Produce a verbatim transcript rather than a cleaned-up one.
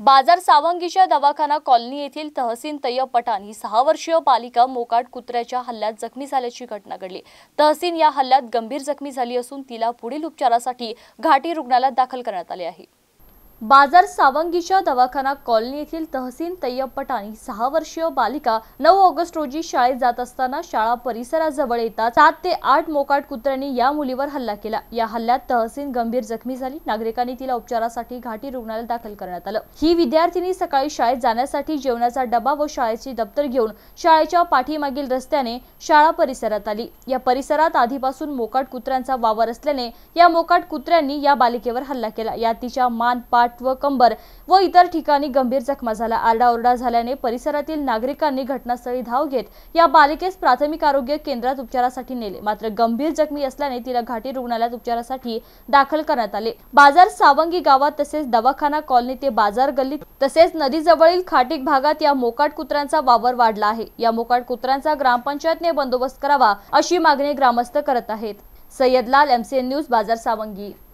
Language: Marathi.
बाजार सावंगीच्या दवाखाना कॉलनी येथील तहसीन तय्यब पठाण ही सहा वर्षीय बालिका मोकाट कुत्र्याच्या हल्ल्यात जखमी झाल्याची घटना घडली। तहसीन या हल्ल्यात गंभीर जखमी झाली असून तिला पुढील उपचारासाठी घाटी रुग्णालयात दाखल करण्यात आले आहे। बाजार सावंगीच्या दवाखाना कॉलनी येथील तहसीन तय्यब पठाण ही सहा वर्षीय बालिका नऊ ऑगस्ट रोजी शाळेत जात असताना शाळा परिसराजवळ येताच सात ते आठ मोकाट कुत्र्यांनी या मुलीवर हल्ला केला। या हल्ल्यात तहसीन गंभीर जखमी झाली। नागरिकांनी तिला उपचारासाठी घाटी रुग्णालयात दाखल करण्यात आलं। ही विद्यार्थिनी सकाळी शाळेत जाण्यासाठी जेवणाचा डबा व शाळेची दप्तर घेऊन शाळेच्या पाठीमागील रस्त्याने शाळा परिसरात आली। या परिसरात आधीपासून मोकाट कुत्र्यांचा वावर असल्याने या मोकाट कुत्र्यांनी या बालिकेवर हल्ला केला। यात तिच्या मान, पाठ व कंबर व इतर ठिकाणी गंभीर जखमा झाला। आरडाओरडा झाल्याने परिसरातील नागरिकांनी घटनास्थळी धाव घेत या बालिकेस प्राथमिक आरोग्य केंद्रात उपचारासाठी नेले, मात्र गंभीर जखमी असल्याने तिला घाटी रुग्णालयात उपचारासाठी दाखल करण्यात आले। बाजार सावंगी गावात तसेच दवाखाना कॉलनी ते बाजार गल्लीत तसेच नदीजवळील खाटीक भागात या मोकाट कुत्र्यांचा वावर वाढला आहे। या मोकाट कुत्र्यांचा ग्रामपंचायतने बंदोबस्त करावा अशी मागणी ग्रामस्थ करत आहेत। सय्यद लाल, एमसीएन न्यूज, बाजार सावंगी।